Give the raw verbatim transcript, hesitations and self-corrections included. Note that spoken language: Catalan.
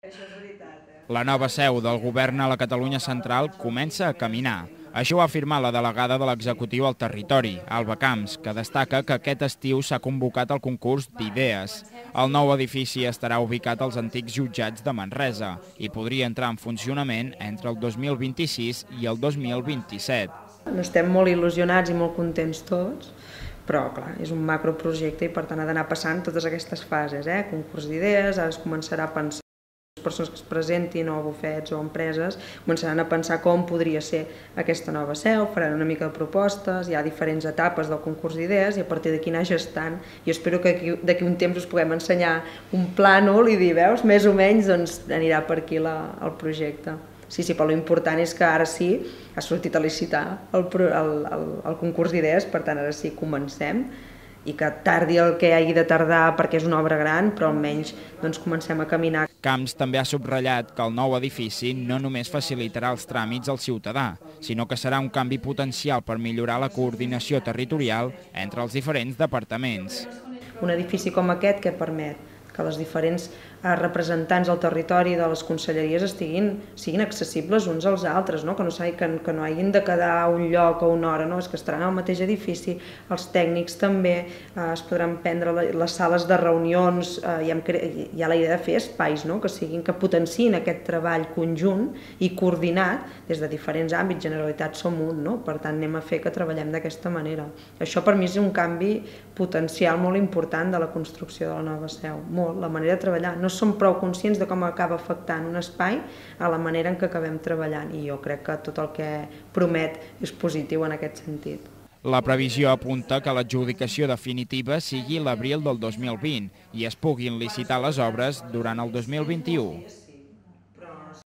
La nova seu del govern a la Catalunya central comença a caminar. Això ho ha afirmat la delegada de l'executiu al territori, Alba Camps, que destaca que aquest estiu s'ha convocat el concurs d'idees. El nou edifici estarà ubicat als antics jutjats de Manresa i podria entrar en funcionament entre el dos mil vint-i-sis i el dos mil vint-i-set. Estem molt il·lusionats i molt contents tots, però clar, és un macroprojecte i per tant ha d'anar passant totes aquestes fases, eh? Concurs d'idees, ara es començarà a pensar les persones que es presentin o bufets o empreses començaran a pensar com podria ser aquesta nova seu, faran una mica de propostes, hi ha diferents etapes del concurs d'idees i a partir d'aquí anar gestant. Jo espero que d'aquí un temps us puguem ensenyar un plànol i dir, veus, més o menys doncs, anirà per aquí la, el projecte. Sí, sí, però l'important és que ara sí ha sortit a licitar el, el, el, el concurs d'idees, per tant ara sí comencem i que tardi el que hagi de tardar perquè és una obra gran, però almenys doncs, comencem a caminar. Camps també ha subratllat que el nou edifici no només facilitarà els tràmits al ciutadà, sinó que serà un canvi potencial per millorar la coordinació territorial entre els diferents departaments. Un edifici com aquest que permet que les diferents representants del territori de les conselleries estiguin, siguin accessibles uns als altres, no? Que, no que, que no hagin de quedar a un lloc o una hora, no? És que estaran al mateix edifici, els tècnics també, eh, es podran prendre les sales de reunions, eh, hi, ha, hi ha la idea de fer espais, no? Que siguin, que potenciïn aquest treball conjunt i coordinat des de diferents àmbits, Generalitat som un, no? Per tant anem a fer que treballem d'aquesta manera. Això per mi és un canvi potencial molt important de la construcció de la nova seu, molt, la manera de treballar. No som prou conscients de com acaba afectant un espai a la manera en què acabem treballant i jo crec que tot el que promet és positiu en aquest sentit. La previsió apunta que l'adjudicació definitiva sigui l'abril del dos mil vint i es puguin licitar les obres durant el dos mil vint-i-u.